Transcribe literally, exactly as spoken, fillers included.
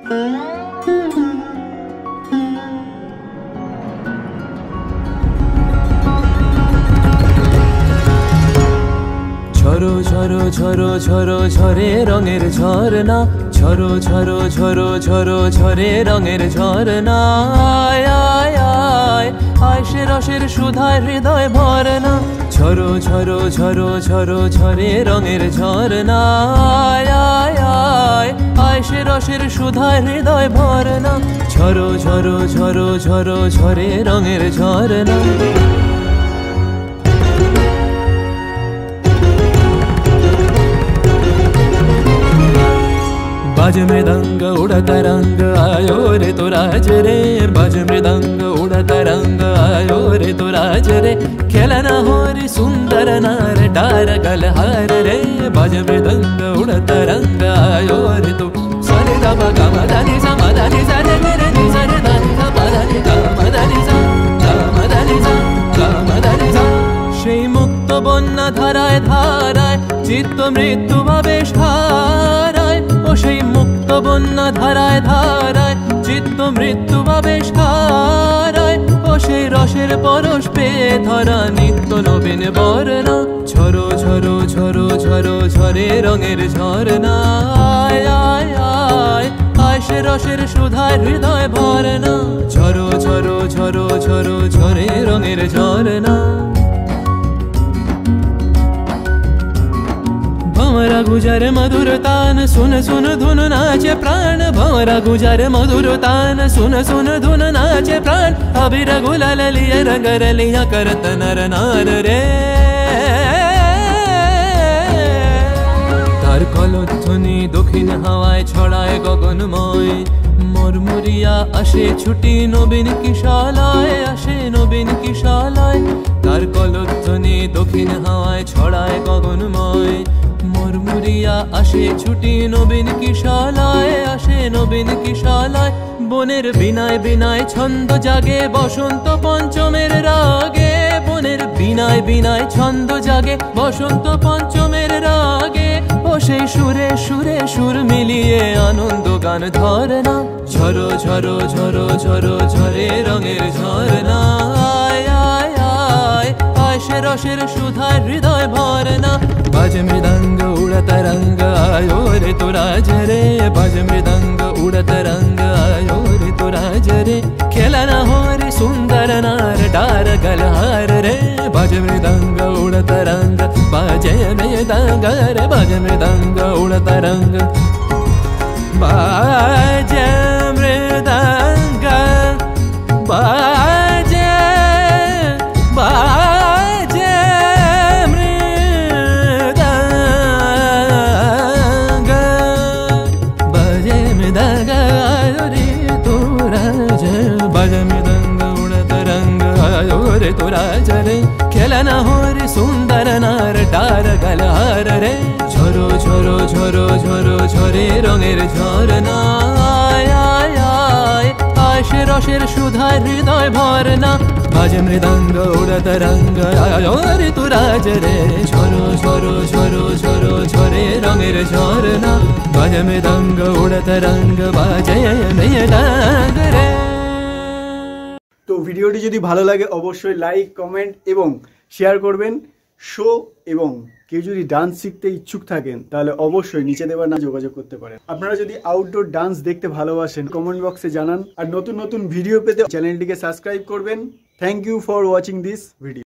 ঝরো ঝরো ঝরো ঝরো ঝরে রঙের ঝরনা, ঝরো ঝরো ঝরো ঝরো ঝরে রঙের ঝরনা। আয় আয় আয় আয় সে রসের সুধায় হৃদয় ভরনা, ঝরো ঝরো ঝরো ঝরো ঝরে রঙের ঝরনা। আয় আয় আয় আয় সে রসের সুধায় হৃদয় ভরনা, ঝরো ঝরো ঝরো ঝরো ঝরে রঙের ঝরনা। बाज मृदंग उड़ता रंग आयो रे तो राज रे, बाज मृदंग उड़ता रंग आयो रे तो राज रे। खेलना हो रे सुंदर नार डार गलहार रे, बाज मृदंग उड़ता रंग आयो रे तो सरे गा मा गा मा दा नि सा मा दा नि सा रे रे नि सा रे दा नि सा मा दा नि गा मा दा नि सा गा मा दा नि सा गा मा दा नि सा। সেই মুক্ত বন্যা ধারায় ধারায় চিত্ত মৃত্যু ভাবে হারায়, ও সেই মুক্ত বন্যা ধারায় ধারায় চিত্ত মৃত্যু ভাবে হারায়। ও সেই রসের পরশ পেয়ে ধরা নিত্য নবীন বর্ণা, ঝরো ঝরো ঝরো ঝরো ঝরে রঙের ঝরনা। আয় আয় আয় আয় সে রসের সুধায় হৃদয় ভরনা, ঝরো ঝরো ঝরো ঝরো ঝরে রঙের ঝরনা। भंवरा गुजर मधुर तान सुन सुन धुन नाचे प्राण, भंवरा गुजर मधुर तान सुन सुन धुन नाचे प्राण। अबीर गुलाल लिए रंग रलिया करत नर नार रे, तार कलध्वनि दक्षिण हावाय छड़ाय गगनमय। মরমরিয়া আসে ছুটি নবীন কিশালায়, আসে নবীন কিশালায়। তার কলধ্বনি দক্ষিণ হাওয়ায় ছড়ায় গগনময়। মরমরিয়া আসে ছুটি নবীন কিশালায়, আসে নবীন কিশালায়। বনের বিনায় বিনায় ছন্দ জাগে বসন্ত পঞ্চমের রাগে, বনের বিনায় বিনায় ছন্দ জাগে বসন্ত পঞ্চমের রাগে। ও সেই সুরে সুরে সুর মিলিয়ে আনন্দ গান ধরনা, ঝরো ঝরো ঝরো ঝরো ঝরে রঙের ঝরনা। আয় আয় আয় আয় সে রসের সুধায় হৃদয় ভরনা, বাজ মৃদঙ্গ উড়ত রঙ্গ আयो रे तो राज रे, बाज मृदंग उड़त रंग आयो रे तो राज रे। खेलना हो रे सुंदर नार डार गलहार रे, बाज मृदंग उड़त रंग बाजे मृदंग रे, बाज मृदंग उड़त रंग बाजे मृदंग बाजे बाजे मृदंग बाजे मृदंग आयो रे तो राज, बाज मृदंग उड़त रंग आयो रे तो राज रे। खेलना हो रे सुंदर नार डार गलहार रे, ঝরো ঝরো ঝরো ঝরো ঝরে রঙের ঝরনা। আয় আয় আয় আয় সে রসের সুধায় হৃদয় ভরনা, বাজ মৃদঙ্গ উড়ত রঙ্গ আयो রে তো রাজ রে। ঝরো ঝরো ঝরো ঝরো ঝরে রঙের ঝরনা, বাজ মৃদঙ্গ উড়ত রঙ্গ বাজে মৃদঙ্গ রে। তো ভিডিওটি যদি ভালো লাগে অবশ্যই লাইক কমেন্ট এবং শেয়ার করবেন। শো এবং কেউ যদি ডান্স শিখতে ইচ্ছুক থাকেন তাহলে অবশ্যই নিচে দেওয়া না যোগাযোগ করতে পারেন। আপনারা যদি আউটডোর ডান্স দেখতে ভালোবাসেন কমেন্ট বক্সে জানান, আর নতুন নতুন ভিডিও পেতে চ্যানেলটিকে সাবস্ক্রাইব করবেন। Thank you for watching this video.